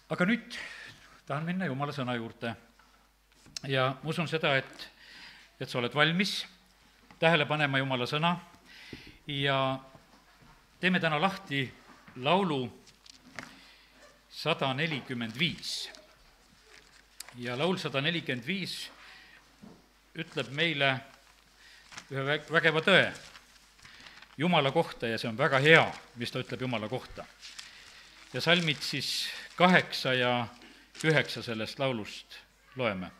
aga nüüd tahan minna Jumala sõna juurde ja ma usun seda, et sa oled valmis tähele panema Jumala sõna ja teeme täna lahti laulu 145. Ja laul 145 ütleb meile ühe vägeva tõe Jumala kohta ja see on väga hea, mis ta ütleb Jumala kohta. Ja salmid siis 8 ja 9 sellest laulust loeme.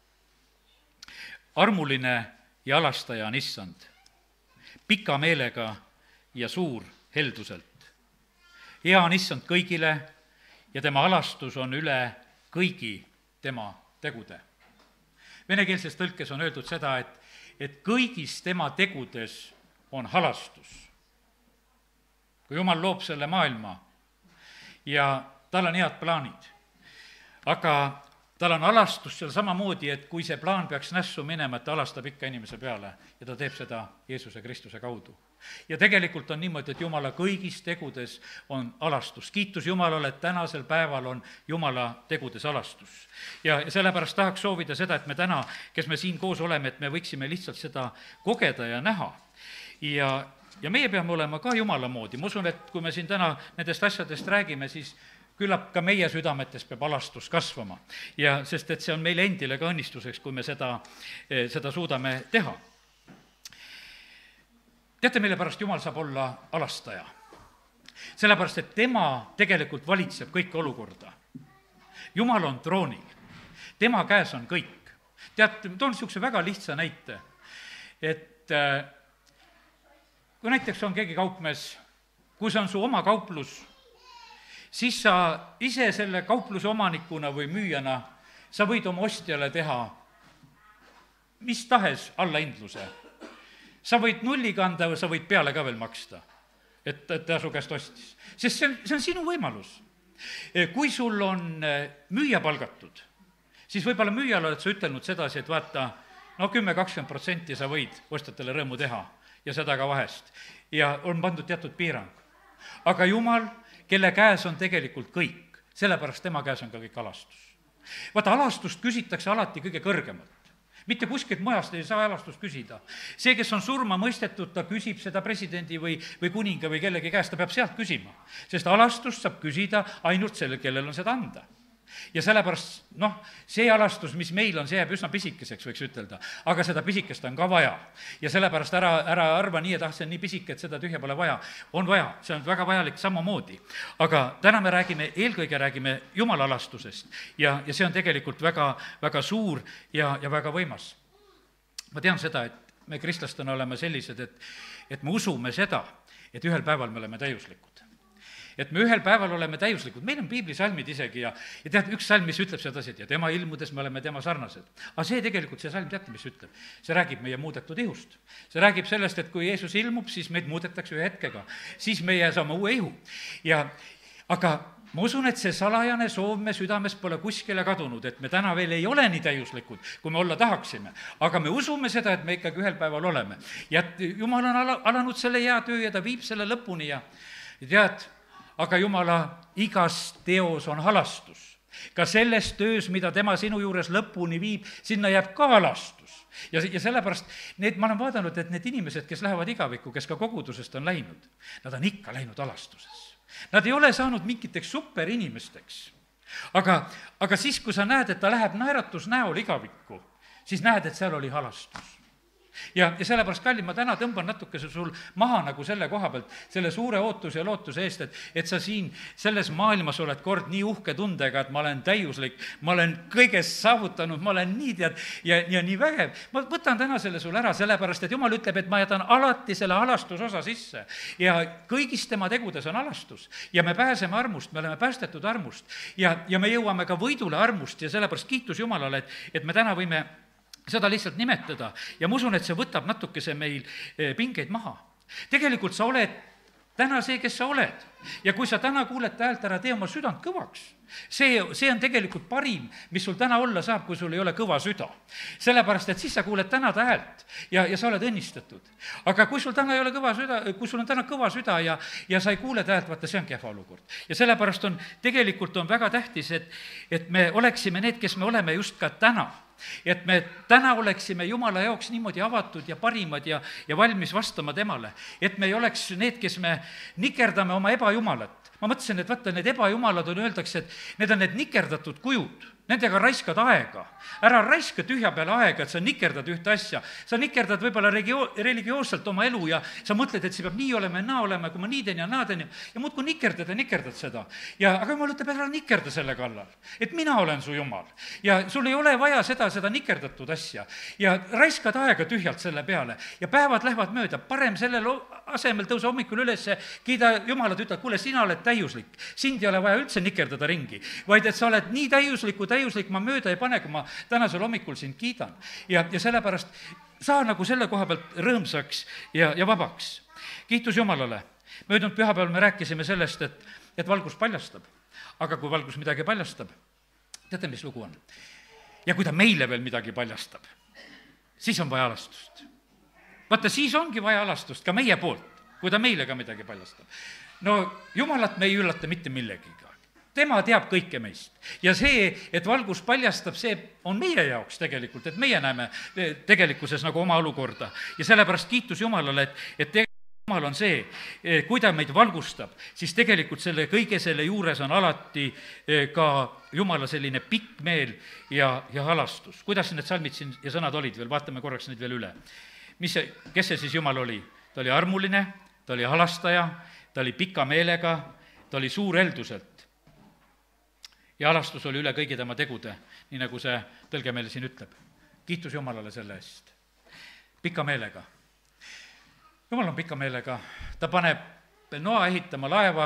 Armuline ja alastaja on Issand, pika meelega ja suur helduselt. Hea on Issand kõigile ja tema alastus on üle kõigi tema tegude. Venekeelses tõlkes on öeldud seda, et kõigis tema tegudes on halastus. Kui Jumal loob selle maailma ja tal on head plaanid, aga tal on alastus seal samamoodi, et kui see plaan peaks nässu minema, et ta alastab ikka inimese peale ja ta teeb seda Jeesuse Kristuse kaudu. Ja tegelikult on niimoodi, et Jumala kõigis tegudes on alastus. Kiitus Jumalale, et tänasel päeval on Jumala tegudes alastus. Ja sellepärast tahaks soovida seda, et me täna, kes me siin koos oleme, et me võiksime lihtsalt seda kogeda ja näha. Ja meie peame olema ka Jumala moodi. Ma usun, et kui me siin täna nendest asjadest räägime, siis küllap ka meie südametes peab alastus kasvama. Ja sest, et see on meile endile ka õnnistuseks, kui me seda suudame teha. Teate, mille pärast Jumal saab olla alastaja? Sellepärast, et tema tegelikult valitseb kõike olukorda. Jumal on troonil. Tema käes on kõik. Teate, toon niisuguse väga lihtsa näite, et kui näiteks on keegi kaupmees, kui see on su oma kauplus, siis sa ise selle kaupluse omanikuna või müüjana, sa võid oma ostjale teha mis tahes allahindluse. Sa võid nulli kanda või sa võid peale ka veel maksta, et ta su käest ostis. Sest see on sinu võimalus. Kui sul on müüja palgatud, siis võib-olla müüjale oled sa ütelnud sedasi, et vaata, 10-20% sa võid ostjatele rõõmu teha ja seda ka vahest. Ja on pandud teatud piirang. Aga Jumal, kelle käes on tegelikult kõik, sellepärast tema käes on ka kõik alastus. Vaata, alastust küsitakse alati kõige kõrgemalt. Mitte kuskilt mujast ei saa alastust küsida. See, kes on surma mõistetud, ta küsib seda presidendi või kuninga või kellegi käest, ta peab sealt küsima. Sest alastust saab küsida ainult selle, kellel on seda anda. Ja sellepärast, see alastus, mis meil on, see jääb üsna pisikeseks, võiks ütelda. Aga seda pisikest on ka vaja. Ja sellepärast ära arva nii, et see on nii pisike, et seda tühja pole vaja. On vaja, see on väga vajalik samamoodi. Aga täna me eelkõige räägime Jumala alastusest ja see on tegelikult väga, väga suur ja väga võimas. Ma tean seda, et me kristlastena oleme sellised, et me usume seda, et ühel päeval me oleme täiuslikud. Et me ühel päeval oleme täiuslikud. Meil on piiblisalmid isegi ja tead, üks salm, mis ütleb seda, et ja tema ilmudes me oleme tema sarnased. Aga see tegelikult, see salm, teate, mis ütleb? See räägib meie muudetud ihust. See räägib sellest, et kui Jeesus ilmub, siis meid muudetakse ühe hetkega. Siis meie saame uue ihu. Aga ma usun, et see salajane soov me südames pole kuskile kadunud, et me täna veel ei ole nii täiuslikud, kui me olla tahaksime. Aga me usume seda, et me ikkagi ühel päeval oleme. Ja Jumal on alanud selle hea töö ja ta viib selle lõpuni ja tead, aga Jumala igas teos on halastus. Ka selles töös, mida tema sinu juures lõpuni viib, sinna jääb ka halastus. Ja sellepärast ma olen vaadanud, et need inimesed, kes lähevad igavikku, kes ka kogudusest on läinud, nad on ikka läinud halastuses. Nad ei ole saanud mingiteks superinimesteks. Aga siis, kui sa näed, et ta läheb naeratus näol igavikku, siis näed, et seal oli halastus. Ja sellepärast, kallim, ma täna tõmban natuke sul maha nagu selle koha pealt, selle suure ootuse ja lootuse eest, et sa siin selles maailmas oled kord nii uhke tundega, et ma olen täiuslik, ma olen kõigest saavutanud, ma olen nii tead ja nii vägev. Ma võtan täna selle sul ära, sellepärast, et Jumal ütleb, et ma jätan alati selle alastusosa sisse ja kõigis tema tegudes on alastus ja me pääseme armust, me oleme päästetud armust ja me jõuame ka võidule armust ja sellepärast kiitus Jumalale, et me täna võime seda lihtsalt nimetada ja ma usun, et see võtab natukese meil pingeid maha. Tegelikult sa oled täna see, kes sa oled. Ja kui sa täna kuuled ta häält, ära tee oma südant kõvaks. See on tegelikult parim, mis sul täna olla saab, kui sul ei ole kõva süda. Sellepärast, et siis sa kuuled täna ta häält ja sa oled õnnistatud. Aga kui sul täna ei ole kõva süda, kui sul on täna kõva süda ja sa ei kuule ta häält, vaata, see on kehva olukord. Ja sellepärast tegelikult on väga tähtis, et me oleksime need, kes me oleme just ka täna. Et me täna oleksime Jumala jaoks niimoodi avatud ja parimad ja valmis vastama temale. Et me ei oleks need, kes me nikerdame oma ebajumalat. Ma mõtlesin, et vaata, need ebajumalad öeldakse, et need on need nikerdatud kujud. Nendega raiskad aega. Ära raiska tühja peale aega, et sa nikerdad ühte asja. Sa nikerdad võib-olla religioosselt oma elu ja sa mõtled, et see peab nii olema ja naa olema, kui ma nii teen ja naa teen ja muudkui nikerdad seda. Aga Jumal ütleb, ära nikerda selle kallal, et mina olen su Jumal. Ja sul ei ole vaja seda nikerdatud asja. Ja raiskad aega tühjalt selle peale ja päevad lähevad mööda. Parem sellel asemel tõuse hommikul üles, kiida Jumalat, ütled, kuule, sina oled täiuslik. Sind ei ole vaja üldse nikerdada ringi, vaid et sa oled nii täiuslik, ma mööda ei pane, kui ma tänasel hommikul sind kiidan. Ja sellepärast saa nagu selle koha pealt rõõmsaks ja vabaks. Kiitus Jumalale. Möödunud pühapäeval me rääkisime sellest, et valgus paljastab. Aga kui valgus midagi paljastab, teate, mis lugu on? Ja kui ta meile veel midagi paljastab, siis on vaja alastust. Vaata, siis ongi vaja alastust ka meie poolt, kui ta meile ka midagi paljastab. No Jumalat me ei üllata mitte millegiga. Tema teab kõike meist. Ja see, et valgus paljastab, see on meie jaoks tegelikult, et meie näeme tegelikkuses nagu oma olukorda. Ja sellepärast kiitus Jumalale, et Jumal on see, kui ta meid valgustab, siis tegelikult selle kõige selle juures on alati ka Jumala selline pikk meel ja halastus. Kuidas need salmid siin ja sõnad olid veel, vaatame korraks neid veel üle. Kes see siis Jumal oli? Ta oli armuline, ta oli halastaja, ta oli pika meelega, ta oli suur elduselt. Ja halastus oli üle kõigi tema tegude, nii nagu see tõlge meile siin ütleb. Kiitus Jumalale selle eest. Pika meelega. Jumal on pika meelega. Ta paneb Noa ehitama laeva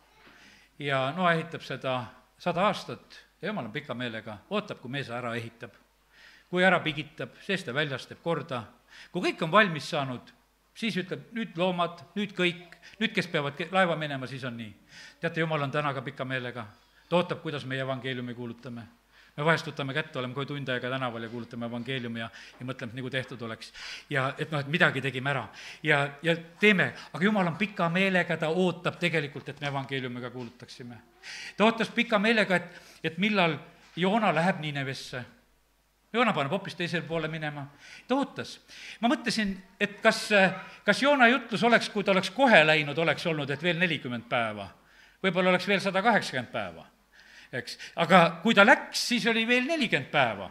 ja Noa ehitab seda 100 aastat ja Jumal on pika meelega. Ootab, kui mees ära ehitab. Kui ära pigitab, seest ja väljast teeb korda. Kui kõik on valmis saanud, siis ütleb, nüüd loomad, nüüd kõik, nüüd kes peavad laeva minema, siis on nii. Teate, Jumal on täna ka pika meelega. Ta ootab, kuidas meie evangeeliumi kuulutame. Me vahest võtame kätte, oleme kohe tund aega tänaval ja kuulutame evangeeliumi ja mõtleme, nagu tehtud oleks. Ja et midagi tegime ära. Ja teeme, aga Jumal on pika meelega, ta ootab tegelikult, et me evangeeliumiga kuulutaksime. Ta ootas pika meelega, et millal Joona läheb Ninevesse. Joona paneb hoopis teisel poole minema. Ta ootas. Ma mõtlesin, et kas Joona jutlus oleks, kui ta oleks kohe läinud, oleks olnud, et veel 40 päeva. Võib-olla oleks veel 180 päeva. Eks. Aga kui ta läks, siis oli veel 40 päeva.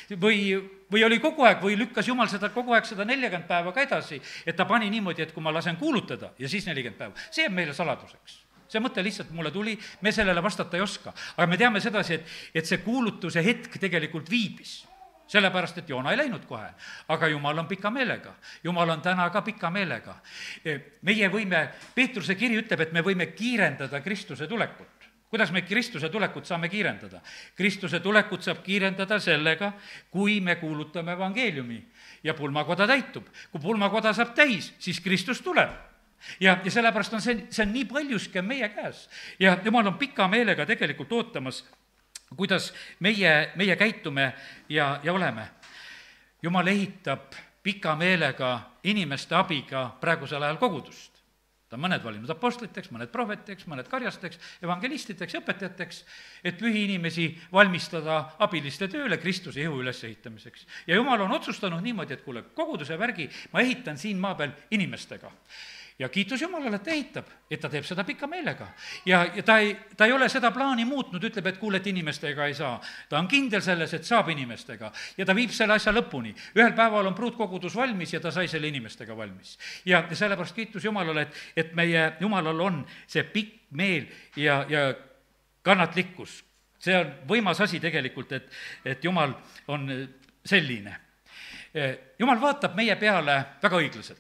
Või oli kogu aeg, või lükkas Jumal seda kogu aeg 140 päeva ka edasi, et ta pani niimoodi, et kui ma lasen kuulutada ja siis 40 päeva. See on meile saladuseks. See mõte lihtsalt mulle tuli, me sellele vastata ei oska. Aga me teame sedasi, et see kuulutuse hetk tegelikult viibis. Sellepärast, et Joona ei läinud kohe. Aga Jumal on pika meelega. Jumal on täna ka pika meelega. Meie võime, Peetruse kiri ütleb, et me võime kiirendada Kristuse tulekut. Kuidas me Kristuse tulekut saame kiirendada? Kristuse tulekut saab kiirendada sellega, kui me kuulutame evangeeliumi ja pulmakoda täitub. Kui pulmakoda saab täis, siis Kristus tuleb. Ja sellepärast on see on nii paljuski meie käes. Ja Jumal on pika meelega tegelikult ootamas, kuidas meie käitume ja oleme. Jumal ehitab pika meelega inimeste abiga praegusel ajal kogudust. Ta on mõned valinud apostliteks, mõned prohveteks, mõned karjasteks, evangelistiteks, õpetajateks, et pühi inimesi valmistada abiliste tööle Kristuse ihu ülesehitamiseks. Ja Jumal on otsustanud niimoodi, et kuule, koguduse värgi ma ehitan siin maa peal inimestega. Ja kiitus Jumalale, et ta ehitab, et ta teeb seda pika meelega. Ja ta ei ole seda plaani muutnud, ütleb, et kuule, et inimestega ei saa. Ta on kindel selles, et saab inimestega. Ja ta viib selle asja lõpuni. Ühel päeval on pruutkogudus valmis ja ta sai selle inimestega valmis. Ja sellepärast kiitus Jumalale, et meie Jumalal on see pikk meel ja kannatlikkus. See on võimas asi tegelikult, et Jumal on selline. Jumal vaatab meie peale väga õiglaselt.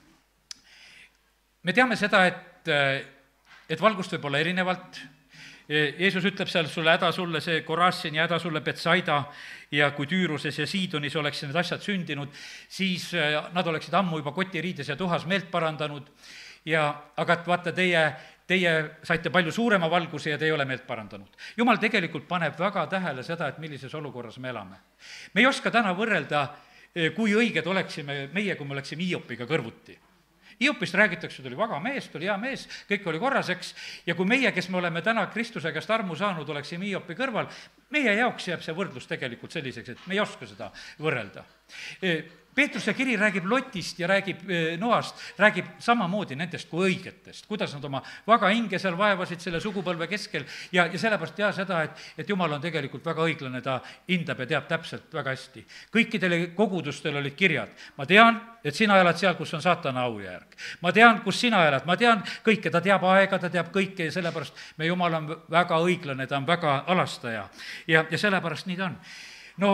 Me teame seda, et valgust võib olla erinevalt. Jeesus ütleb seal sulle häda sulle see Korassin ja häda sulle Betsaida ja kui Tüüruses ja Siidonis oleks need asjad sündinud, siis nad oleksid ammu juba kotiriides ja tuhas meelt parandanud aga et vaata, teie saite palju suurema valguse ja te ei ole meelt parandanud. Jumal tegelikult paneb väga tähele seda, et millises olukorras me elame. Me ei oska täna võrrelda, kui õiged oleksime meie, kui me oleksime Hiopiga kõrvuti. Hiopist räägitakse, ta oli vaga mees, ta oli hea mees, kõik oli korras, eks, ja kui meie, kes me oleme täna Kristuse käest armu saanud, oleksime Hiopi kõrval, meie jaoks jääb see võrdlus tegelikult selliseks, et me ei oska seda võrrelda. Peetruse kiri räägib Lotist ja räägib Noast, räägib samamoodi nendest kui õigetest, kuidas nad oma vaga hinge seal vaevasid selle sugupõlve keskel ja sellepärast tea seda, et Jumal on tegelikult väga õiglane, ta hindab ja teab täpselt väga hästi. Kõikidele kogudustel olid kirjad. Ma tean, et sina elad seal, kus on saatana aujärg. Ma tean, kus sina elad, ma tean kõike, ta teab aega, ta teab kõike ja sellepärast me Jumal on väga õiglane, ta on väga alastaja ja sellepärast nii ta on. No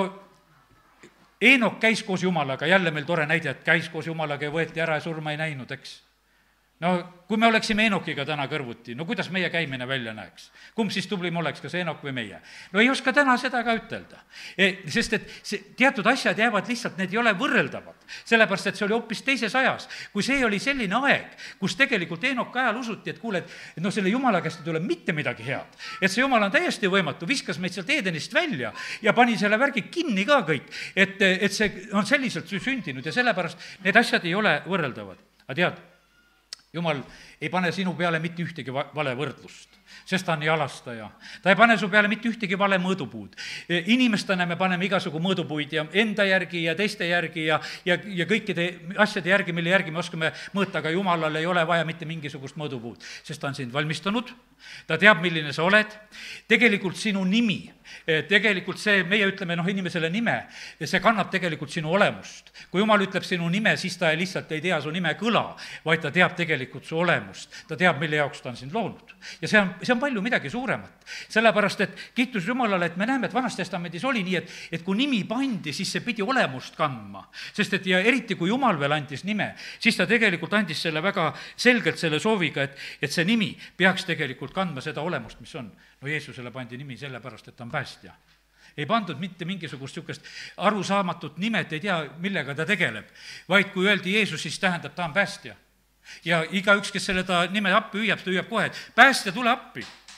Eenok käis koos Jumalaga, jälle meil tore näide, et käis koos Jumalaga ja võeti ära ja surma ei näinud, eks. No kui me oleksime Eenokiga täna kõrvuti, no kuidas meie käimine välja näeks? Kumb siis tublim oleks, kas Eenok või meie? No ei oska täna seda ka ütelda. Sest et teatud asjad jäävad lihtsalt, need ei ole võrreldavad. Sellepärast, et see oli hoopis teises ajas. Kui see oli selline aeg, kus tegelikult Eenok ajal usuti, et kuule, et no selle Jumala käest ei tule mitte midagi head. Et see Jumal on täiesti võimatu, viskas meid sealt Edenist välja ja pani selle värgi kinni ka kõik. Et see on selliselt sündinud ja sellepärast need asjad ei ole võrreldavad. Aga tead, Jumal ei pane sinu peale mitte ühtegi vale võrdlust, sest ta on nii alastaja. Ta ei pane su peale mitte ühtegi vale mõõdupuud. Inimestena me paneme igasugu mõõdupuid ja enda järgi ja teiste järgi ja kõikide asjade järgi, mille järgi me oskame mõõta, aga Jumalal ei ole vaja mitte mingisugust mõõdupuud, sest ta on sind valmistanud, ta teab, milline sa oled, tegelikult sinu nimi, tegelikult see, meie ütleme inimesele nime, see kannab tegelikult sinu olemust. Kui Jumal ütleb sinu nime, siis ta lihtsalt ei tea su nime kõla, vaid ta teab tegelikult su olemust, ta teab, mille jaoks ta on sind loonud. Ja see on palju midagi suuremat. Sellepärast, et kiitus Jumalale, et me näeme, et Vanas Testamendis oli nii, et kui nimi pandi, siis see pidi olemust kandma. Sest et ja eriti, kui Jumal veel andis nime, siis ta tegelikult andis selle väga selgelt selle sooviga, et see nimi peaks tegelikult kandma seda olemust, mis on. No Jeesusele pandi nimi sellepärast, et ta on päästja. Ei pandud mitte mingisugust niisugust arusaamatut nimet, ei tea, millega ta tegeleb, vaid kui öeldi Jeesus, siis tähendab, ta on päästja. Ja igaüks, kes selle ta nime appi hüüab, ta hüüab kohe, et päästja, tule appi.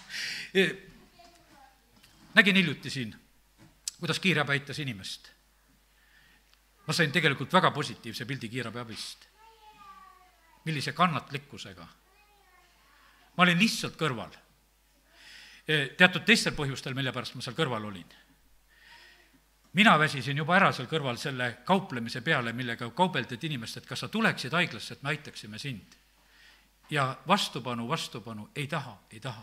Nägin hiljuti siin, kuidas kiirabi aitas inimest. Ma sain tegelikult väga positiivse pildi kiirabi abist. Millise kannatlikkusega. Ma olin lihtsalt kõrval. Teatud teistel põhjustel, mille pärast ma seal kõrval olin. Mina väsisin juba ära seal kõrval selle kauplemise peale, millega kaubeldid inimest, et kas sa tuleksid haiglasse, et me aitaksime sind. Ja vastupanu, ei taha.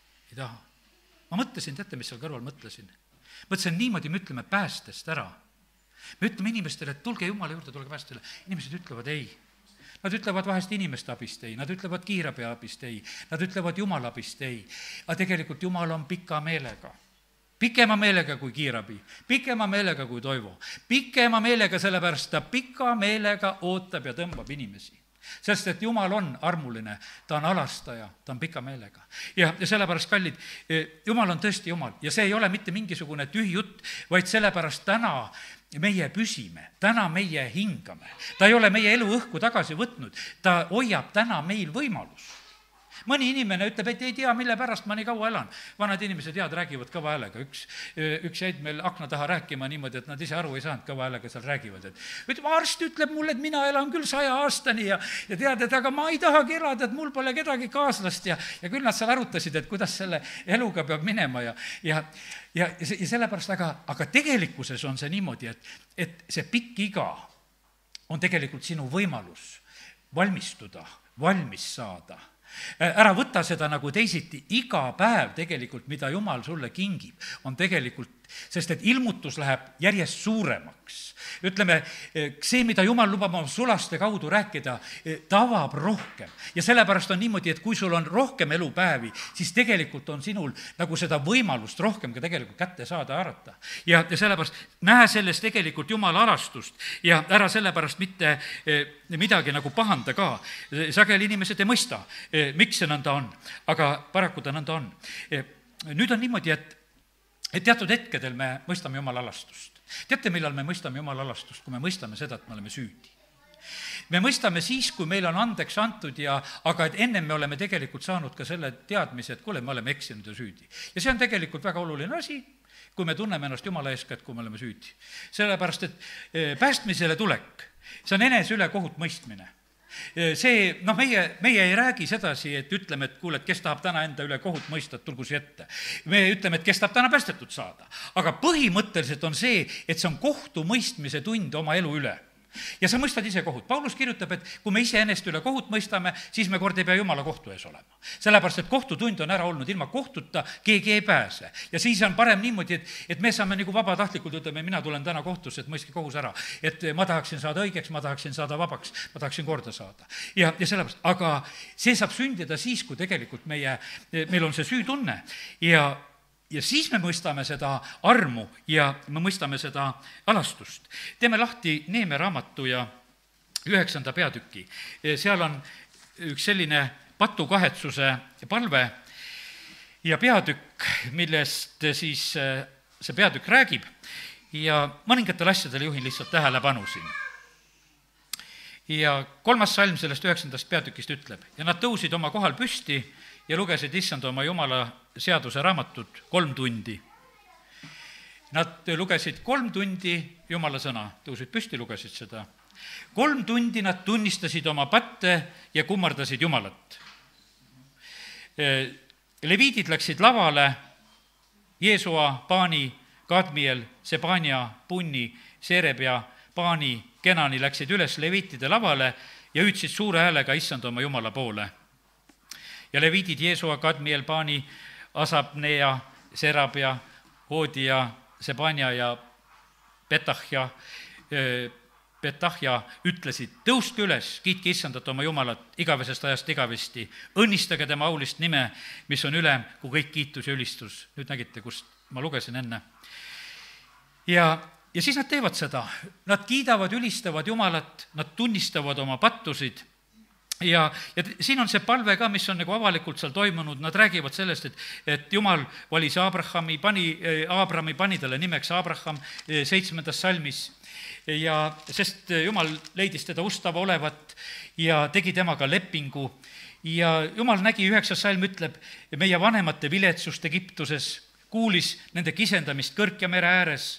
Ma mõtlesin, teate, mis seal kõrval mõtlesin? Mõtlesin niimoodi, me ütleme päästest ära. Me ütleme inimestele, et tulge Jumala juurde, tulge päästele. Inimesed ütlevad ei. Nad ütlevad vahest inimeste abist ei, nad ütlevad kiirabi abist ei, nad ütlevad Jumala abist ei. Aga tegelikult Jumal on pika meelega. Pikema meelega kui kiirabi, pikema meelega kui Toivo, pikema meelega sellepärast ta pika meelega ootab ja tõmbab inimesi. Sest et Jumal on armuline, ta on alastaja, ta on pika meelega. Ja sellepärast, kallid, Jumal on tõesti Jumal ja see ei ole mitte mingisugune tühi jutt, vaid sellepärast täna meie püsime, täna meie hingame. Ta ei ole meie elu õhku tagasi võtnud, ta hoiab täna meil võimalus. Mõni inimene ütleb, et ei tea, mille pärast ma nii kaua elan. Vanad inimesed räägivad kõva häälega. Üks jäid meil akna taha rääkima niimoodi, et nad ise aru ei saanud, kõva häälega seal räägivad. Arst ütleb mulle, et mina elan küll 100 aastani ja tead, et aga ma ei tahagi elada, et mul pole kedagi kaaslast ja küll nad seal arutasid, et kuidas selle eluga peab minema ja sellepärast, aga tegelikkuses on see niimoodi, et see pikk iga on tegelikult sinu võimalus valmistuda, valmis saada. Ära võta seda nagu teisiti, iga päev tegelikult, mida Jumal sulle kingib, on tegelikult, sest et ilmutus läheb järjest suuremaks. Ütleme, see, mida Jumal lubab oma sulaste kaudu rääkida, ta avab rohkem. Ja sellepärast on niimoodi, et kui sul on rohkem elupäevi, siis tegelikult on sinul nagu seda võimalust rohkem ka tegelikult kätte saada arata. Ja sellepärast näe selles tegelikult Jumala arastust ja ära sellepärast mitte midagi nagu pahanda ka. Sageli inimesed ei mõista, miks see nõnda on, aga paraku ta nõnda on. Nüüd on niimoodi, et teatud hetkedel me mõistame Jumala alastust. Teate, millal me mõistame Jumala alastust, kui me mõistame seda, et me oleme süüdi. me mõistame siis, kui meil on andeks antud aga et ennem me oleme tegelikult saanud ka selle teadmise, et kuule, me oleme eksinud ja süüdi. Ja see on tegelikult väga oluline asi, kui me tunneme ennast Jumala ees ka, et kui me oleme süüdi. Sellepärast, et päästmisele tulek, see on enese üle kohut mõistmine. See, meie ei räägi sedasi, et ütleme, et kuule, et kes tahab täna enda üle kohut mõista, et tulgu siia ette. Me ütleme, et kes tahab täna päästetud saada. Aga põhimõtteliselt on see, et see on kohtu mõistmise tund oma elu üle. Ja sa mõistad ise kohut. Paulus kirjutab, et kui me iseennest üle kohut mõistame, siis me kord ei pea Jumala kohtu ees olema. Sellepärast, et kohtutund on ära olnud, ilma kohtuta keegi ei pääse. Ja siis on parem niimoodi, et me saame nagu vabatahtlikult, ütleme, mina tulen täna kohtusse, et mõistke kohus ära. Et ma tahaksin saada õigeks, ma tahaksin saada vabaks, ma tahaksin korda saada. Ja sellepärast, aga see saab sündida siis, kui tegelikult meil on see süütunne ja siis me mõistame seda armu ja me mõistame seda alastust. Teeme lahti Neemia raamatu ja 9. peatüki. Seal on üks selline patukahetsuse palve ja peatükk, millest siis see peatükk räägib ja mõningatele asjadele juhin lihtsalt tähelepanu siin. Ja 3. salm sellest 9. peatükist ütleb, ja nad tõusid oma kohal püsti ja lugesid issand oma Jumala seaduse raamatut 3 tundi. Nad lugesid 3 tundi Jumala sõna, tõusid püsti, lugesid seda. 3 tundi nad tunnistasid oma patte ja kummardasid Jumalat. Leviidid läksid lavale, Jeesua, Paani, Kadmiel, Sebania, Punni, Sereb ja Paani, Kenani läksid üles leviitide lavale ja hüüdsid suure häälega issand oma Jumala poole. Ja leviidid Jeesua, Kadmiel, Paani, Asabnea, Serabia, Hoodia, Sebania ja Petahja ütlesid, tõuske üles, kiitke issandat oma Jumalat igavesest ajast igavesti, õnnistage tema aulist nime, mis on ülem kui kõik kiitus ja ülistus. Nüüd nägite, kust ma lugesin enne. Ja siis nad teevad seda, nad kiidavad, ülistavad Jumalat, nad tunnistavad oma pattusid ja siin on see palve ka, mis on nagu avalikult seal toimunud, nad räägivad sellest, et Jumal valis Abrahami, pani talle nimeks Abraham 7. salmis ja sest Jumal leidis teda ustava olevat ja tegi temaga lepingu ja Jumal nägi, 9. salm ütleb, meie vanemate viletsust Egiptuses, kuulis nende kisendamist Kõrkja mere ääres.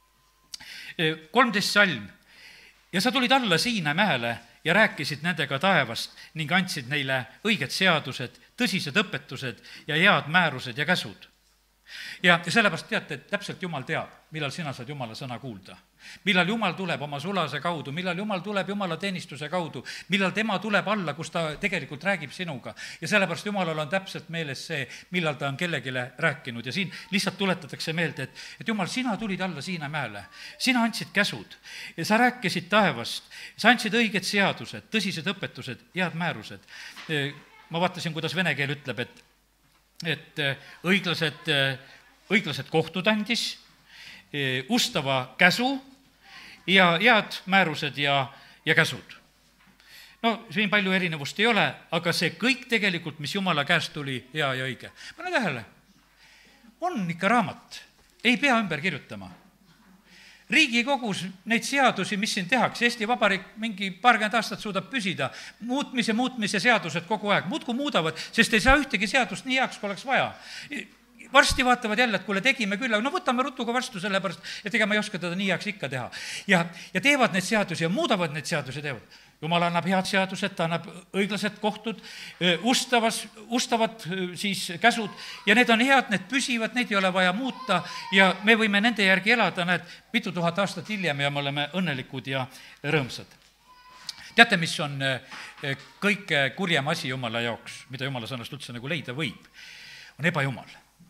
13. salm ja sa tulid alla Siina mäele ja rääkisid nendega taevast ning andsid neile õiged seadused, tõsised õpetused ja head määrused ja käsud. Ja sellepärast teate, et täpselt Jumal teab, millal sina saad Jumala sõna kuulda. Millal Jumal tuleb oma sulase kaudu, millal Jumal tuleb Jumala teenistuse kaudu, millal tema tuleb alla, kus ta tegelikult räägib sinuga. Ja sellepärast Jumalal on täpselt meeles see, millal ta on kellegile rääkinud. Ja siin lihtsalt tuletatakse meelde, et Jumal, sina tulid alla Siina mäele, sina andsid käsud ja sa rääkisid taevast, sa andsid õiged seadused, tõsised õpetused, head määrused. Ma vaatasin, kuidas vene keel ütleb, et õiglased kohtud andis, ustava käsu ja head määrused ja käsud. No siin palju erinevust ei ole, aga see kõik tegelikult, mis Jumala käest tuli, hea ja õige. Pane tähele, on ikka raamat, ei pea ümber kirjutama. Riigikogus neid seadusi, mis siin tehakse, Eesti Vabariik mingi 20 aastat suudab püsida, muutmise seadused kogu aeg, muudkui muudavad, sest ei saa ühtegi seadust nii heaks, kui oleks vaja. Varsti vaatavad jälle, et kuule, tegime küll, no võtame rutuga vastu sellepärast, et ega ma ei oska teda nii heaks ikka teha. Ja teevad neid seadusi ja muudavad neid seadusi, teevad. Jumal annab head seadused, ta annab õiglased kohtud, ustavad siis käsud ja need on head, need püsivad, neid ei ole vaja muuta ja me võime nende järgi elada, näed, mitu tuhat aastat hiljem ja me oleme õnnelikud ja rõõmsad. Teate, mis on kõige kurjem asi Jumala jaoks, mida Jumala sõnast üldse nagu leida võib, on ebajumal.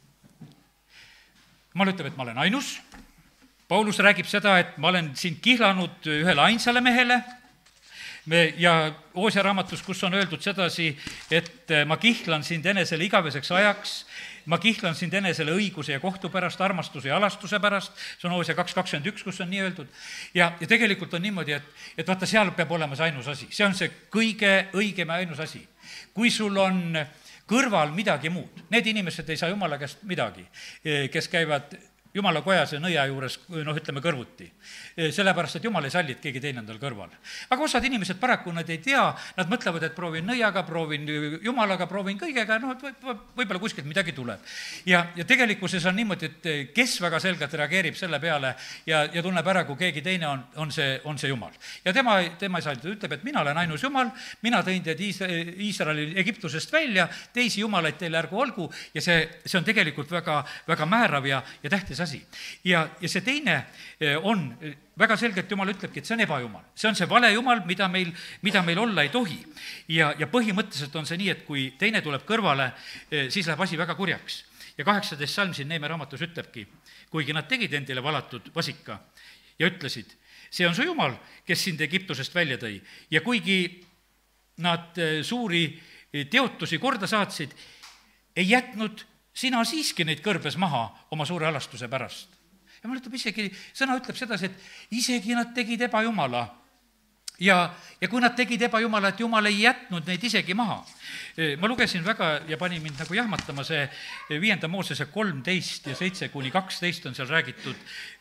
Jumal ütleb, et ma olen ainus. Paulus räägib seda, et ma olen sind kihlanud ühele ainsale mehele ja Hoosea raamatus, kus on öeldud sedasi, et ma kihlan sind enesele igaveseks ajaks, ma kihlan sind enesele õiguse ja kohtu pärast, armastuse ja alastuse pärast, see on Hoosea 2.21, kus on nii öeldud. Ja tegelikult on niimoodi, et vaata, seal peab olema see ainus asi, see on see kõige õigem ja ainus asi. Kui sul on kõrval midagi muud, need inimesed ei saa Jumala käest midagi, kes käivad jumala kojas ja nõia juures, ütleme kõrvuti. Sellepärast, et jumal ei salli, et keegi teine on tal kõrval. aga osad inimesed paraku nad ei tea, nad mõtlevad, et proovin nõiaga, proovin jumalaga, proovin kõigega, võib-olla kuskilt midagi tuleb. ja tegelikkuses on niimoodi, et kes väga selgelt reageerib selle peale ja tunneb ära, kui keegi teine on see jumal. ja tema ei salli, ta ütleb, et mina olen ainus jumal, mina tõin teid Iisraeli Egiptusest välja, teisi jumalaid teil ärgu olgu ja see on tegelikult väga, väga määrav ja tähtis asi. ja see teine on väga selgelt, jumal ütlebki, et see on ebajumal. see on see vale jumal, mida meil olla ei tohi. ja põhimõtteliselt on see nii, et kui teine tuleb kõrvale, siis läheb asi väga kurjaks. ja 18 salm siin Neeme raamatus ütlebki, kuigi nad tegid endile valatud vasika ja ütlesid, see on su jumal, kes sind Egiptusest välja tõi. ja kuigi nad suuri teotusi korda saatsid, ei jätnud sina siiski neid kõrbes maha oma suure halastuse pärast. ja mulle ütleb isegi, sõna ütleb sedasi, et isegi nad tegid ebajumala. ja kui nad tegid ebajumala, et jumal ei jätnud neid isegi maha. ma lugesin väga ja pani mind nagu jahmatama see 5. Moosese 13 ja 7-12 on seal räägitud,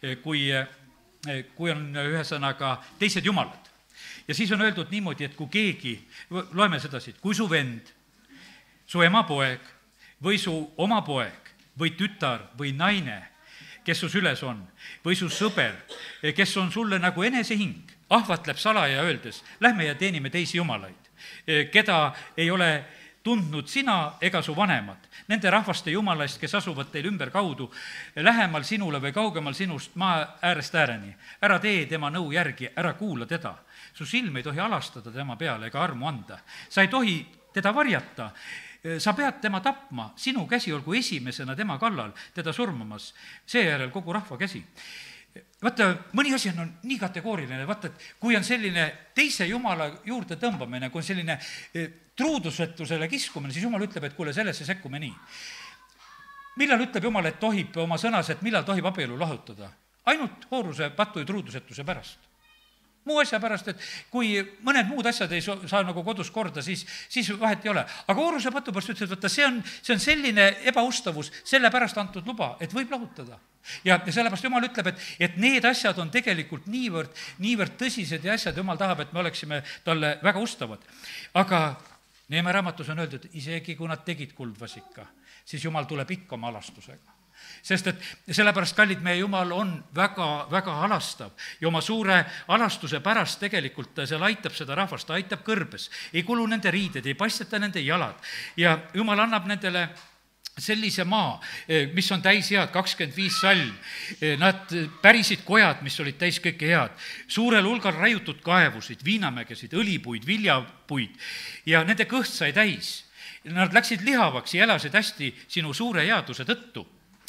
kui on ühesõnaga teised jumalad. ja siis on öeldud niimoodi, et kui keegi, loeme sedasi, et kui su vend, su ema poeg või su oma poeg või tütar või naine, kes su süles on, või su sõber, kes on sulle nagu enesehing, ahvatleb salaja öeldes, lähme ja teenime teisi jumalaid, keda ei ole tundnud sina ega su vanemad, nende rahvaste jumalaist, kes asuvad teil ümberkaudu, lähemal sinule või kaugemal sinust maa äärest ääreni. ära tee tema nõu järgi, ära kuula teda. su silm ei tohi alastada tema peale ega armu anda. sa ei tohi teda varjata. sa pead tema tapma, sinu käsi olgu esimesena tema kallal, teda surmamas, seejärel kogu rahva käsi. vaata, mõni asi on nii kategooriline, vaata, et kui on selline teise jumala juurde tõmbamine, kui on selline truudusetusele kiskumine, siis jumal ütleb, et kuule, sellesse sekkume nii. millal ütleb jumal, et tohib oma sõnas, et millal tohib abielu lahutada? ainult hooruse, patu ja truudusetuse pärast. muu asja pärast, et kui mõned muud asjad ei saa nagu kodus korda, siis vahet ei ole. aga hooruse patu pärast ütles, et vaata, see on selline ebaustavus, sellepärast antud luba, et võib lahutada. ja sellepärast jumal ütleb, et need asjad on tegelikult niivõrd tõsised ja asjad, jumal tahab, et me oleksime talle väga ustavad. aga Neeme raamatus on öeldud, isegi kui nad tegid kuldvasika, siis jumal tuleb ikka oma alastusega. sest et sellepärast, kallid, meie jumal on väga, väga alastav ja oma suure alastuse pärast tegelikult seal aitab seda rahvast, ta aitab kõrbes, ei kulu nende riided, ei paisteta nende jalad ja jumal annab nendele sellise maa, mis on täis head, 25 salm, nad pärisid kojad, mis olid täis kõike head, suurel hulgal raiutud kaevusid, viinamägesid, õlipuid, viljapuid ja nende kõht sai täis. Nad läksid lihavaks ja elasid hästi sinu suure headuse tõttu.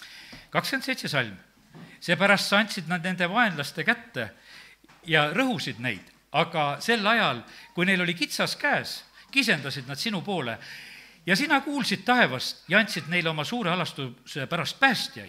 27 salm, seepärast sa andsid nad nende vaenlaste kätte ja rõhusid neid, aga sel ajal, kui neil oli kitsas käes, kisendasid nad sinu poole ja sina kuulsid taevast ja andsid neile oma suure alastuse pärast päästjaid.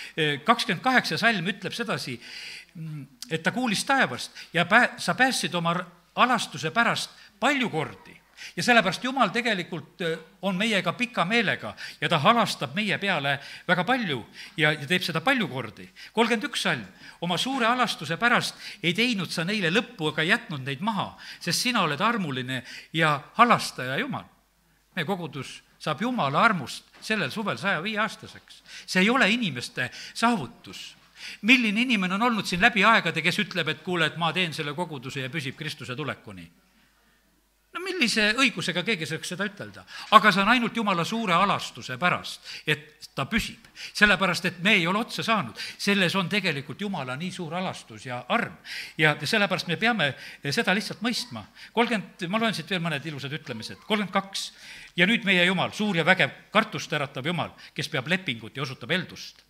28 salm ütleb sedasi, et ta kuulis taevast ja sa päästsid oma alastuse pärast palju kordi. ja sellepärast Jumal tegelikult on meiega pika meelega ja ta halastab meie peale väga palju ja teeb seda palju kordi. 31 salm, oma suure halastuse pärast ei teinud sa neile lõppu ega jätnud neid maha, sest sina oled armuline ja halastaja Jumal. meie kogudus saab Jumala armust sellel suvel 105-aastaseks. see ei ole inimeste saavutus. milline inimene on olnud siin läbi aegade, kes ütleb, et kuule, et ma teen selle koguduse ja püsib Kristuse tulekuni? no millise õigusega keegi saaks seda ütelda? aga see on ainult Jumala suure alastuse pärast, et ta püsib. sellepärast, et me ei ole otsa saanud. selles on tegelikult Jumala nii suur alastus ja arm. ja sellepärast me peame seda lihtsalt mõistma. 30, ma loen siit veel mõned ilusad ütlemised. 32. ja nüüd meie Jumal, suur ja vägev, kartust äratav Jumal, kes peab lepingut ja osutab eldust.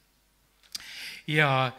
ja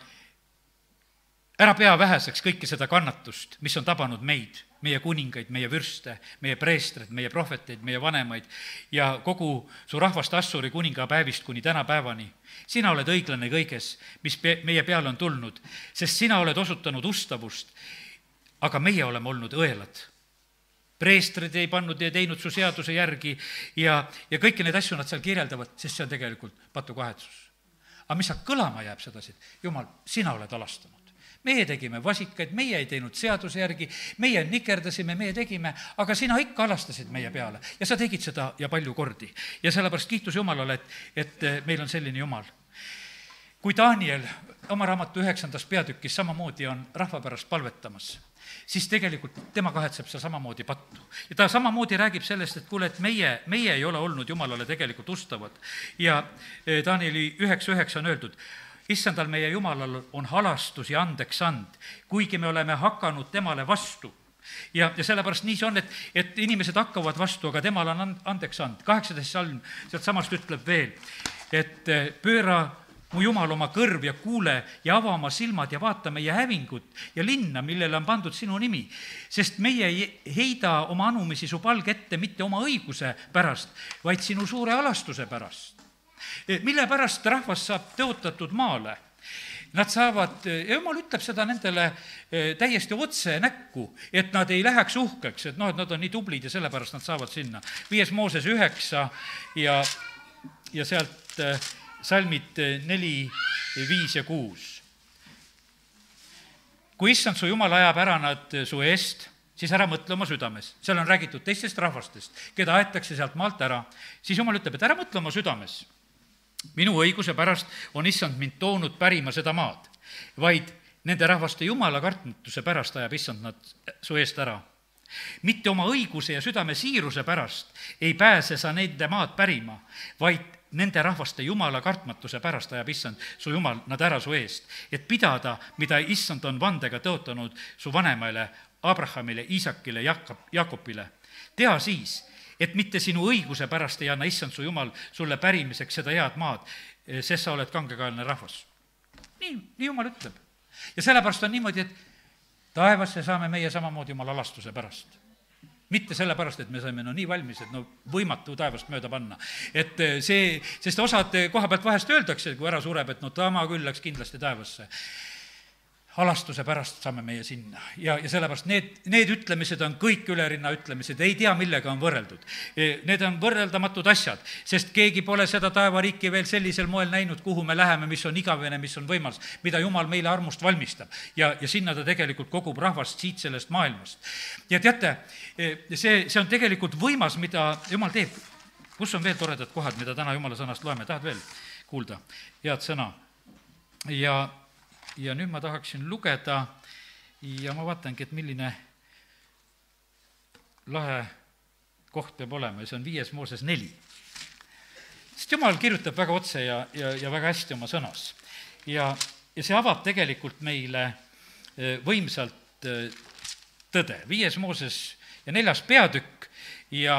ära pea väheseks kõike seda kannatust, mis on tabanud meid, meie kuningaid, meie vürste, meie preestreid, meie prohveteid, meie vanemaid ja kogu su rahvast Assuri kuninga päevist kuni tänapäevani. sina oled õiglane kõiges, mis meie peale on tulnud, sest sina oled osutanud ustavust, aga meie oleme olnud õelad. preestrid ei pannud ja teinud su seaduse järgi ja kõiki neid asju nad seal kirjeldavad, sest see on tegelikult patukahetsus. aga mis sealt kõlama jääb sedasi, et Jumal, sina oled alastanud. Meie tegime vasikaid, meie ei teinud seaduse järgi, meie nikerdasime, meie tegime, aga sina ikka alastasid meie peale ja sa tegid seda ja palju kordi. Ja sellepärast kiitus Jumalale, et meil on selline Jumal. Kui Daniel oma raamatu 9. peatükis samamoodi on rahva pärast palvetamas, siis tegelikult tema kahetseb seal samamoodi pattu. Ja ta samamoodi räägib sellest, et kuule, et meie ei ole olnud Jumalale tegelikult ustavad. Ja Danieli 9.9 on öeldud, issandal meie Jumalal on halastus ja andeks and, kuigi me oleme hakanud temale vastu. Ja sellepärast nii see on, et inimesed hakkavad vastu, aga temal on andeks and. 18 salm sealt samast ütleb veel, et pööra mu Jumal oma kõrv ja kuule ja ava oma silmad ja vaata meie hävingut ja linna, millele on pandud sinu nimi. Sest meie ei heida oma anumisi su palge ette mitte oma õiguse pärast, vaid sinu suure alastuse pärast. Mille pärast rahvas saab tõotatud maale? Nad saavad, ja Jumal ütleb seda nendele täiesti otse näkku, et nad ei läheks uhkeks, et et nad on nii tublid ja sellepärast nad saavad sinna. 5. Mooses 9 ja sealt salmid 4, 5 ja 6. Kui issand su Jumal ajab ära nad su eest, siis ära mõtle oma südames. Seal on räägitud teistest rahvastest, keda aetakse sealt maalt ära. Siis Jumal ütleb, et ära mõtle oma südames. Minu õiguse pärast on issand mind toonud pärima seda maad, vaid nende rahvaste Jumala kartmatuse pärast ajab issand nad su eest ära. Mitte oma õiguse ja südame siiruse pärast ei pääse sa nende maad pärima, vaid nende rahvaste Jumala kartmatuse pärast ajab issand su Jumal nad ära su eest, et pidada, mida issand on vandega tõotanud su vanemaile, Abrahamile, Iisakile, Jakobile. Tea siis, et mitte sinu õiguse pärast ei anna issand su Jumal sulle pärimiseks seda head maad, sest sa oled kangekaelne rahvas. Nii Jumal ütleb. Ja sellepärast on niimoodi, et taevasse saame meie samamoodi Jumala alastuse pärast. Mitte sellepärast, et me saime nii valmis, et võimatu taevast mööda panna. Et sest osad koha pealt vahest öeldakse, kui ära sureb, et tama küll läks kindlasti taevasse. Alastuse pärast saame meie sinna. Ja sellepärast need ütlemised on kõik ülerinna ütlemised, ei tea, millega on võrreldud. Need on võrreldamatud asjad, sest keegi pole seda taevariiki veel sellisel moel näinud, kuhu me läheme, mis on igavene, mis on võimalus, mida Jumal meile armust valmistab. Ja sinna ta tegelikult kogub rahvast siit sellest maailmast. Ja teate, see on tegelikult võimas, mida Jumal teeb. Kus on veel toredad kohad, mida täna Jumala sõnast loeme? Tahad veel kuulda? Head sõna. Ja nüüd ma tahaksin lugeda ja ma vaatangi, et milline lahe koht peab olema ja see on 5. Mooses 4. Sest Jumal kirjutab väga otse ja väga hästi oma sõnas. Ja see avab tegelikult meile võimsalt tõde. 5. Mooses ja 4. peatükk ja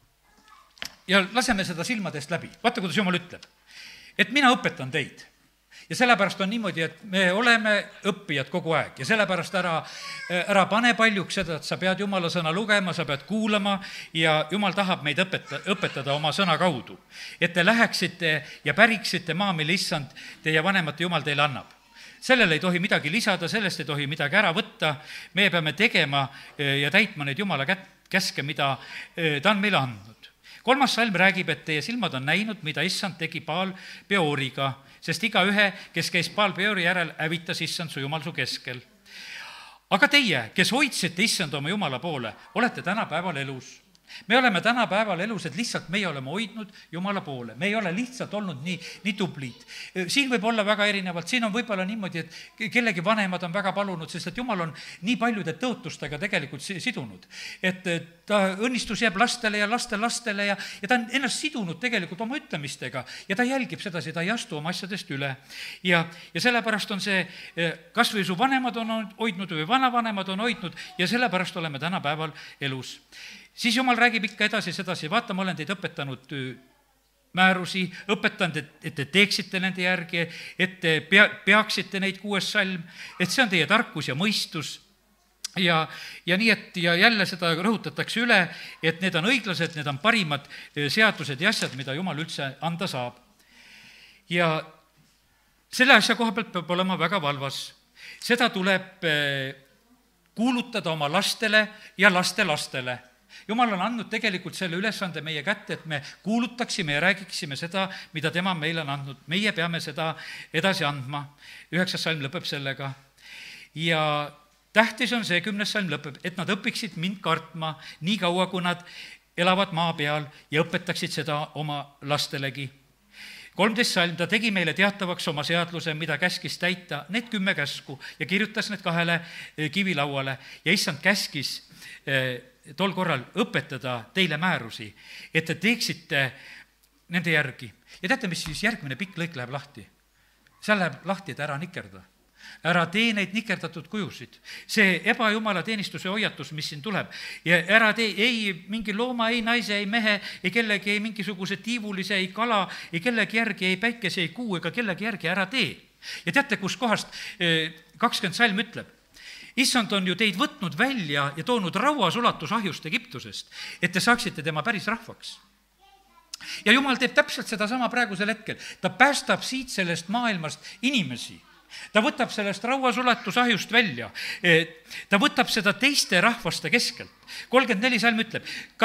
laseme seda silmadest läbi. Vaata, kuidas Jumal ütleb, et mina õpetan teid. Ja sellepärast on niimoodi, et me oleme õppijad kogu aeg ja sellepärast ära pane paljuks seda, et sa pead Jumala sõna lugema, sa pead kuulama ja Jumal tahab meid õpetada oma sõna kaudu. Et te läheksite ja päriksite maa, mille issand teie vanemate Jumal teile annab. Sellele ei tohi midagi lisada, sellest ei tohi midagi ära võtta. Me peame tegema ja täitma neid Jumala käske, mida ta on meile andnud. 3. salm räägib, et teie silmad on näinud, mida issand tegi Baal Peoriga, sest igaühe, kes käis Baal Peori järel, hävitas issand su Jumal su keskel. Aga teie, kes hoidsite issand oma Jumala poole, olete tänapäeval elus. Me oleme tänapäeval elus, et lihtsalt meie oleme hoidnud Jumala poole. Me ei ole lihtsalt olnud nii tublid. Siin võib olla väga erinevalt, siin on võib-olla niimoodi, et kellegi vanemad on väga palunud, sest et Jumal on nii paljude tõotustega tegelikult sidunud. Et ta õnnistus jääb lastele ja lastele ja ta on ennast sidunud tegelikult oma ütlemistega ja ta jälgib sedasi, ta ei astu oma asjadest üle. Ja sellepärast on see, kas või su vanemad on hoidnud või vanavanemad on hoidnud ja sellepärast oleme tänapäeval elus. Siis Jumal räägib ikka edasi, vaata, ma olen teid õpetanud määrusi, õpetanud, et te teeksite nende järgi, et te peaksite neid 6. salm, et see on teie tarkus ja mõistus. Ja nii, et ja jälle seda rõhutatakse üle, et need on õiglased, need on parimad seadused ja asjad, mida Jumal üldse anda saab. Ja selle asja koha pealt peab olema väga valvas. Seda tuleb kuulutada oma lastele ja lastelastele. jumal on andnud tegelikult selle ülesande meie kätte, et me kuulutaksime ja räägiksime seda, mida tema meile on andnud. meie peame seda edasi andma. 9. salm lõpeb sellega. ja tähtis on see, 10. salm lõpeb, et nad õpiksid mind kartma nii kaua, kui nad elavad maa peal ja õpetaksid seda oma lastelegi. 13. salm, ta tegi meile teatavaks oma seadluse, mida käskis täita need 10 käsku ja kirjutas need 2 kivilauale ja issand käskis tol korral õpetada teile määrusi, et te teeksite nende järgi. ja teate, mis siis järgmine pikk lõik läheb lahti? seal läheb lahti, et ära nikerda. ära tee neid nikerdatud kujusid. see ebajumala teenistuse hoiatus, mis siin tuleb, ja ära tee ei mingi looma, ei naise, ei mehe, ei kellegi, ei mingisuguse tiivulise, ei kala, ei kellegi järgi, ei päikese, ei kuu ega kellegi järgi ära tee. ja teate, kus kohast 20 salm ütleb? issand on ju teid võtnud välja ja toonud rauas ulatusahjust Egiptusest, et te saaksite tema päris rahvaks. ja jumal teeb täpselt sedasama praegusel hetkel. ta päästab siit sellest maailmast inimesi. ta võtab sellest rauasulatusahjust välja, ta võtab seda teiste rahvaste keskelt. 34 salm ütleb,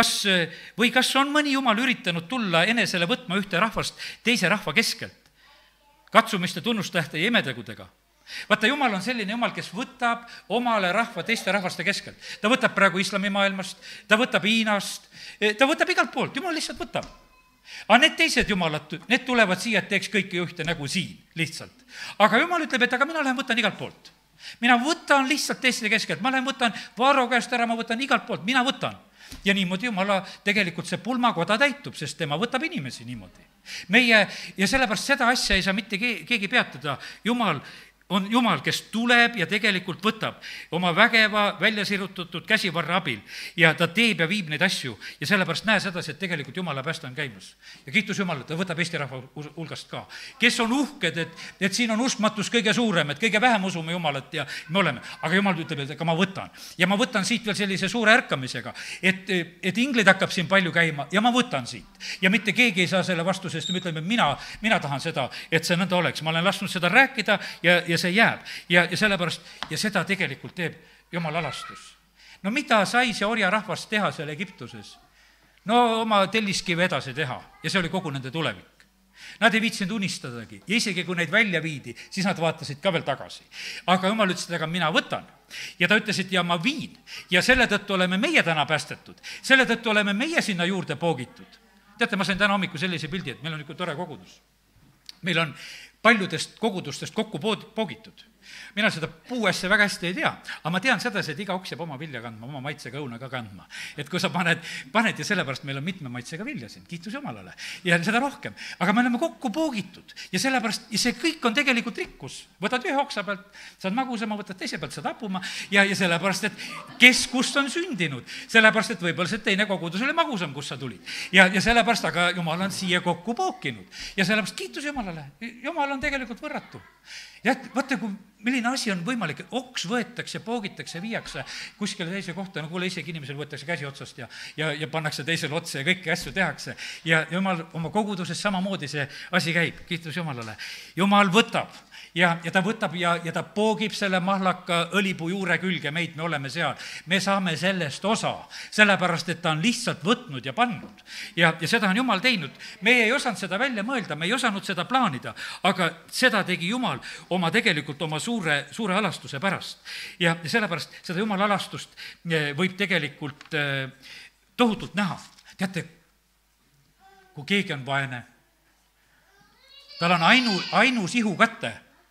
kas on mõni jumal üritanud tulla enesele võtma ühte rahvast teise rahva keskelt, katsumiste, tunnustähte ja imetegudega. vaata, jumal on selline jumal, kes võtab omale rahva teiste rahvaste keskelt. ta võtab praegu islamimaailmast, ta võtab Hiinast, ta võtab igalt poolt, jumal lihtsalt võtab. aga need teised jumalad, need tulevad siia, et teeks kõike ühte nägu siin, lihtsalt. aga jumal ütleb, et aga mina lähen võtan igalt poolt. mina võtan lihtsalt teiste keskelt, ma lähen võtan Vaaro käest ära, ma võtan igalt poolt, mina võtan. ja niimoodi jumala tegelikult see pulmakoda täitub, sest tema võtab inimesi niimoodi. meie, ja sellepärast seda asja ei saa mitte keegi peatada. jumal on jumal, kes tuleb ja tegelikult võtab oma vägeva välja sirutatud käsivarra abil ja ta teeb ja viib neid asju ja sellepärast näe sedasi, et tegelikult jumala pääste on käimas. ja kiitus Jumalale, ta võtab Eesti rahva hulgast ka, kes on uhked, et siin on uskmatus kõige suurem, et kõige vähem usume Jumalat ja me oleme. aga Jumal ütleb, et aga ma võtan. ja ma võtan siit veel sellise suure ärkamisega, et ingleid hakkab siin palju käima ja ma võtan siit. ja mitte keegi ei saa selle vastu, sest me ütleme, mina tahan seda, et see nõnda oleks. ma olen lasknud seda rääkida ja see jääb ja sellepärast ja seda tegelikult teeb Jumala alastus. no mida sai see orjarahvas teha seal Egiptuses? no oma telliskive edasi teha ja see oli kogu nende tulevik. Nad ei viitsinud unistadagi ja isegi kui neid välja viidi, siis nad vaatasid ka veel tagasi. aga Jumal ütles, et aga mina võtan. ja ta ütles, et ja ma viin ja selle tõttu oleme meie täna päästetud, selle tõttu oleme meie sinna juurde poogitud. teate, ma sain täna hommikul sellise pildi, et meil on niisugune tore kogudus. meil on paljudest kogudustest kokku poogitud. mina seda puuasja väga hästi ei tea, aga ma tean sedasi, et iga oks jääb oma vilja kandma, oma maitsega õuna ka kandma. et kui sa paned ja sellepärast meil on mitme maitsega vilja siin, kiitus Jumalale, ja seda rohkem. aga me oleme kokku poogitud ja sellepärast, ja see kõik on tegelikult rikkus. võtad ühe oksa pealt, saad magusama, võtad teise pealt, saad hapuma ja sellepärast, et kes kust on sündinud, sellepärast, et võib-olla see teine kogudus oli magusam, kust sa tulid. ja sellepärast, aga Jumal on siia kokku pookinud ja sellepärast kiitus Jumalale, Jumal on tegelikult võrratu. jah, vaata, kui milline asi on võimalik, et oks võetakse, poogitakse, viiakse kuskile teise kohta, no kuule, isegi inimesel võetakse käsi otsast ja pannakse teisele otsa ja kõiki asju tehakse. ja Jumal oma koguduses samamoodi see asi käib, kiitus Jumalale. Jumal võtab ja ta võtab ja ta poogib selle mahlaka õlipuu juure külge meid, me oleme seal. me saame sellest osa, sellepärast, et ta on lihtsalt võtnud ja pannud. ja seda on Jumal teinud. meie ei osanud seda välja mõelda, me ei osanud seda plaanida, aga seda tegi Jumal tegelikult oma suure alastuse pärast. ja sellepärast seda Jumala alastust võib tegelikult tohutult näha. teate, kui keegi on vaene, tal on ainus ihukäte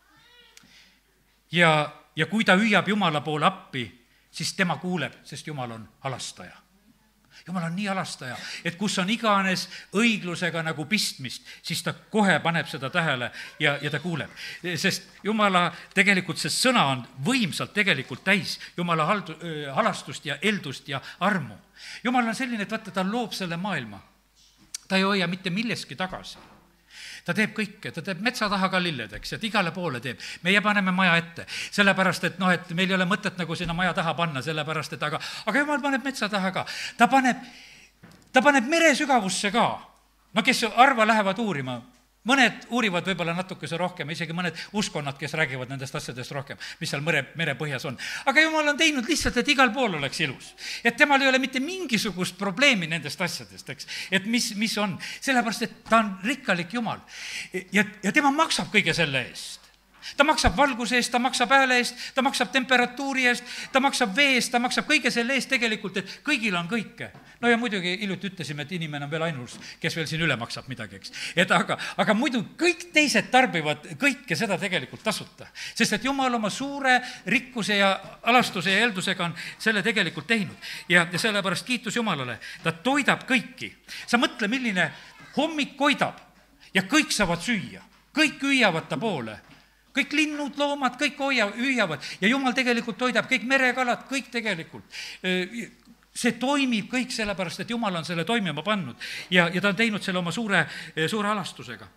ja kui ta hüüab Jumala poole appi, siis tema kuuleb, sest Jumal on alastaja. Jumal on nii alastaja, et kus on iganes õiglusega nagu pistmist, siis ta kohe paneb seda tähele ja ta kuuleb. Sest Jumala tegelikult see sõna on võimsalt tegelikult täis Jumala halastust ja eldust ja armu. Jumal on selline, et vaata, ta loob selle maailma. Ta ei hoia mitte milleski tagasi. Ta teeb kõike, ta teeb metsa taha ka lilledeks, et igale poole teeb. meie paneme maja ette, sellepärast, et et meil ei ole mõtet nagu sinna maja taha panna, sellepärast, et aga Jumal paneb metsa taha ka. Ta paneb mere sügavusse ka. no kes harva lähevad uurima, mõned uurivad võib-olla natukese rohkem, isegi mõned uskonnad, kes räägivad nendest asjadest rohkem, mis seal merepõhjas on. aga Jumal on teinud lihtsalt, et igal pool oleks ilus. Et temal ei ole mitte mingisugust probleemi nendest asjadest, eks. Et mis on, sellepärast, et ta on rikkalik Jumal. Ja tema maksab kõige selle eest. Ta maksab valguse eest, ta maksab hääle eest, ta maksab temperatuuri eest, ta maksab vee eest, ta maksab kõige selle eest tegelikult, et kõigil on kõike. No ja muidugi hiljuti ütlesime, et inimene on veel ainus, kes veel siin üle maksab midagi, eks. Et aga muidu kõik teised tarbivad kõike seda tegelikult tasuta. Sest et Jumal oma suure rikkuse ja alastuse ja eeldusega on selle tegelikult teinud. Ja sellepärast kiitus Jumalale, ta toidab kõiki. Sa mõtle, milline hommik koidab ja kõik saavad süüa, kõik hüüavad ta poole. Kõik linnud, loomad, kõik hüüavad ja Jumal tegelikult toidab, kõik merekalad, kõik tegelikult. See toimib kõik sellepärast, et Jumal on selle toimima pannud ja ta on teinud selle oma suure alastusega.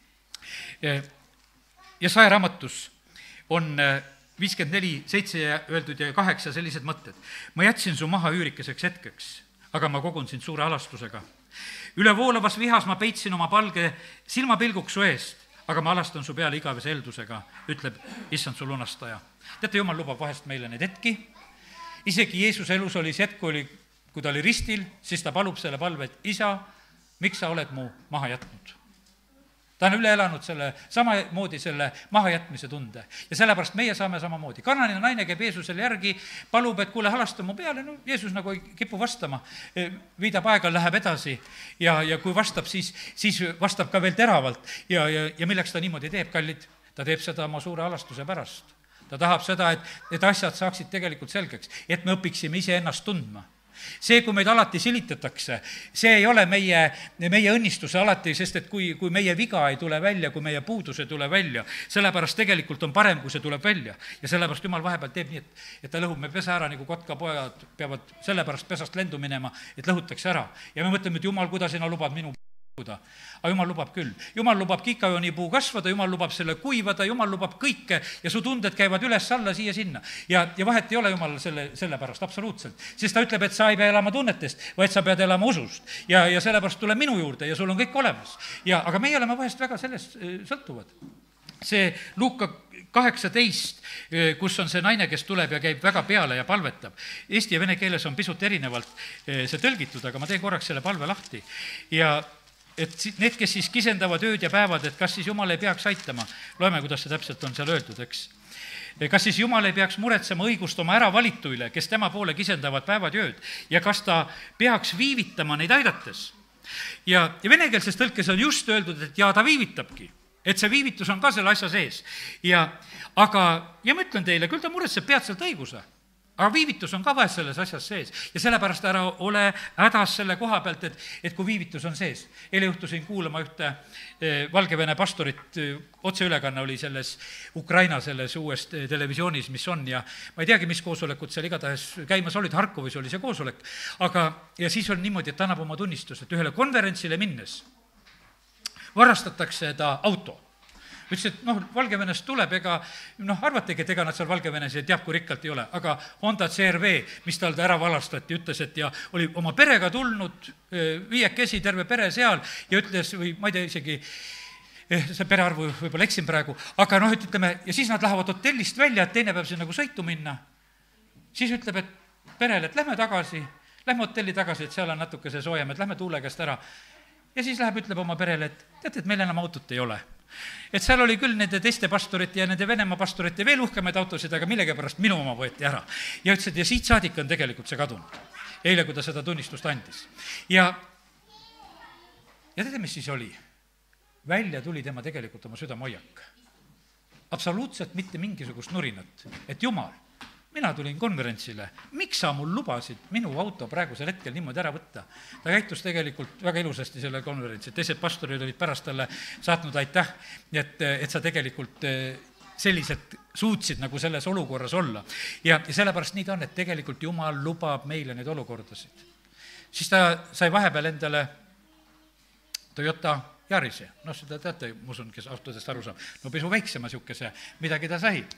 Ja Saja raamatus on 54:7 öeldud ja 8 sellised mõtted. Ma jätsin su maha üürikeseks hetkeks, aga ma kogun sind suure alastusega. Üle voolavas vihas ma peitsin oma palge silmapilguks su eest, aga ma alastan su peale igavese eeldusega, ütleb issand su lunastaja. Teate, Jumal lubab vahest meile neid hetki. Isegi Jeesuse elus oli see hetk, kui ta oli ristil, siis ta palub selle palve, et isa, miks sa oled mu maha jätnud? Ta on üle elanud selle samamoodi selle mahajätmise tunde ja sellepärast meie saame samamoodi. Kananine naine käib Jeesusele järgi, palub, et kuule, halasta mu peale, no Jeesus nagu ei kipu vastama, viidab aega, läheb edasi ja kui vastab, siis vastab ka veel teravalt ja milleks ta niimoodi teeb, kallid? Ta teeb seda oma suure alastuse pärast. Ta tahab seda, et asjad saaksid tegelikult selgeks, et me õpiksime iseennast tundma. See, kui meid alati silitatakse, see ei ole meie õnnistuse alati, sest et kui meie viga ei tule välja, kui meie puudus ei tule välja, sellepärast tegelikult on parem, kui see tuleb välja. Ja sellepärast Jumal vahepeal teeb nii, et ta lõhub me pesa ära, nagu kotkapojad peavad sellepärast pesast lendu minema, et lõhutakse ära. Ja me mõtleme, et Jumal, kuidas sina lubad minu aga Jumal lubab küll. Jumal lubab kikajoonipuu kasvada, Jumal lubab selle kuivada, Jumal lubab kõike ja su tunded käivad üles-alla siia-sinna. Ja vahet ei ole Jumal selle pärast, absoluutselt. Sest ta ütleb, et sa ei pea elama tunnetest, vaid sa pead elama usust. Ja sellepärast tule minu juurde ja sul on kõik olemas. Aga meie oleme vahest väga sellest sõltuvad. See Luuka 18, kus on see naine, kes tuleb ja käib väga peale ja palvetab. Eesti ja vene keeles on pisut erinevalt see tõlgitud, aga ma teen korraks selle palve lahti. Ja et need, kes siis kisendavad ööd ja päevad, et kas siis Jumal ei peaks aitama, loeme, kuidas see täpselt on seal öeldud, eks. Kas siis Jumal ei peaks muretsema õigust oma äravalituile, kes tema poole kisendavad päevad ja ööd, ja kas ta peaks viivitama neid aidates? Ja venekeelses tõlkes on just öeldud, et ta viivitabki, et see viivitus on ka selle asja sees. Ja ma ütlen teile, küll ta muretseb peatselt õiguse. Aga viivitus on ka vahest selles asjas sees ja sellepärast ära ole hädas selle koha pealt, et kui viivitus on sees. Eile juhtusin kuulama ühte Valgevene pastorit, otseülekanne oli selles Ukraina selles uues televisioonis, mis on ja ma ei teagi, mis koosolekud seal igatahes käimas olid, Harkovis oli see koosolek, ja siis on niimoodi, et annab oma tunnistust, et ühele konverentsile minnes varastatakse ta auto. Ütles, et Valgevenest tuleb, arvategi, et ega nad seal Valgevenes ei teab, kui rikkalt ei ole, aga Honda CRV, mis tal ära valastati, ütles, et ja oli oma perega tulnud, viiekesi, terve pere seal ja ütles, või ma ei tea isegi, see perearvu võib-olla eksin praegu, aga ütleme, ja siis nad lähevad hotellist välja, et teine päev siin nagu sõitu minna, siis ütleb, et perele, et lähme hotelli tagasi, et seal on natuke see soojem, et lähme tuule käest ära. Ja siis läheb, ütleb oma perele, et teate, et meil enam autot ei ole. Et seal oli küll nende teiste pastorite ja nende Venemaa pastorite veel uhkemaid autosid, aga millegipärast minu oma võeti ära. Ja ütles, et ja siit saadik on tegelikult see kadunud. Eile, kui ta seda tunnistust andis. Ja teate, mis siis oli? Välja tuli tema tegelikult oma südamoiak. Absoluutselt mitte mingisugust nurinat, et Jumal, mina tulin konverentsile, miks sa mul lubasid minu auto praegusel hetkel niimoodi ära võtta? Ta käitus tegelikult väga ilusasti selle konverentsi, teised pastorid olid pärast talle saatnud aitäh, et sa tegelikult selliselt suutsid nagu selles olukorras olla. Ja sellepärast nii ta on, et tegelikult Jumal lubab meile neid olukordasid. Siis ta sai vahepeal endale Toyota Yarise, seda teate, ma usun, kes autodest aru saab, pisu väiksema siukese, midagi ta sai.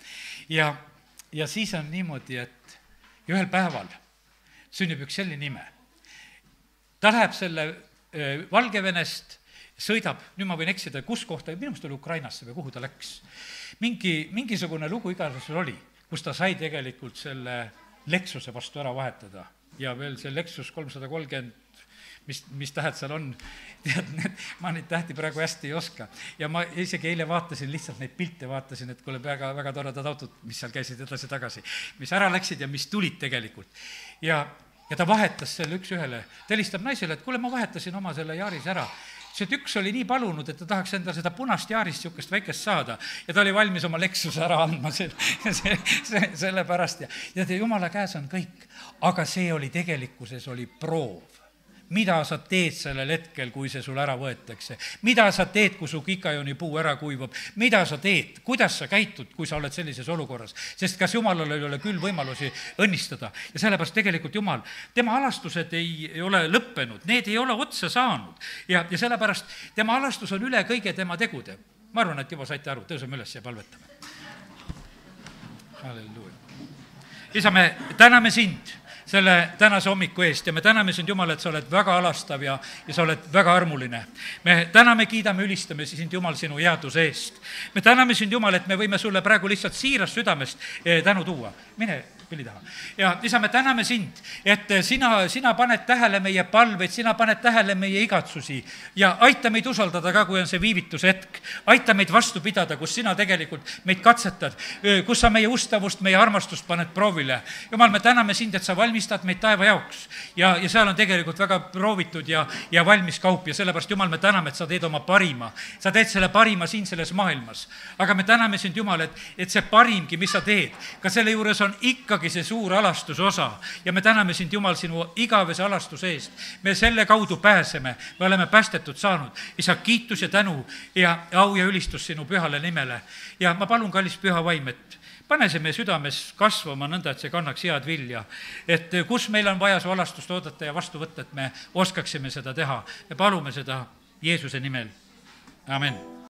Ja siis on niimoodi, et ühel päeval sünnib üks selline ime. Ta läheb selle Valgevenest sõidab, nüüd ma võin eksida, kus kohta, minu meelest oli Ukrainasse või kuhu ta läks. Mingisugune lugu igatahes oli, kus ta sai tegelikult selle Lexuse vastu ära vahetada ja veel see Lexus 330, mis tähed seal on, tead, ma neid tähti praegu hästi ei oska. Ja ma isegi eile vaatasin, lihtsalt neid pilte vaatasin, et kuule, väga, väga toredad autod, mis seal käisid edasi-tagasi, mis ära läksid ja mis tulid tegelikult. Ja ta vahetas selle üks ühele, ta helistab naisele, et kuule, ma vahetasin oma selle Yaris ära. See üks oli nii palunud, et ta tahaks enda seda punast Yarist niisugust väikest saada ja ta oli valmis oma Lexuse ära andma selle pärast ja Jumala käes on kõik. Aga see oli tegelikkuses oli proov. Mida sa teed sellel hetkel, kui see sul ära võetakse? Mida sa teed, kui su kikajooni puu ära kuivab? Mida sa teed? Kuidas sa käitud, kui sa oled sellises olukorras? Sest kas Jumalal ei ole küll võimalusi õnnistada? Ja sellepärast tegelikult Jumal, tema alastused ei ole lõppenud, need ei ole otsa saanud. Ja sellepärast tema alastus on üle kõige tema tegude. Ma arvan, et juba saite aru, tõuseme üles ja palvetame. Halleluuja. Isa, me täname sind selle tänase hommiku eest ja me täname sind, Jumal, et sa oled väga alastav ja sa oled väga armuline. Me täname, kiidame, ülistame sind, Jumal, sinu headuse eest. Me täname sind, Jumal, et me võime sulle praegu lihtsalt siirast südamest tänu tuua. Mine pilli taha. Ja isa, me täname sind, et sina paned tähele meie palveid, sina paned tähele meie igatsusi ja aita meid usaldada ka, kui on see viivituse hetk. Aita meid vastu pidada, kus sina tegelikult meid katsetad, kus sa meie ustavust, meie armastust paned proovile. Jumal, me täname sind, et sa valmistad meid taeva jaoks ja seal on tegelikult väga proovitud ja valmis kaup ja sellepärast, Jumal, me täname, et sa teed oma parima. Sa teed selle parima siin selles maailmas. Aga me täname sind, Jumal, et see parimgi, mis sa teed, ka selle juures on ikka see suur alastuse osa ja me täname sind, Jumal, sinu igavese alastuse eest. Me selle kaudu pääseme, me oleme päästetud saanud. Isa, kiitus ja tänu ja au ja ülistus sinu pühale nimele. Ja ma palun, kallis püha vaim, et pane see meie südames kasvama nõnda, et see kannaks head vilja. Et kus meil on vaja su alastust oodata ja vastu võtta, et me oskaksime seda teha. Me palume seda Jeesuse nimel. Amen.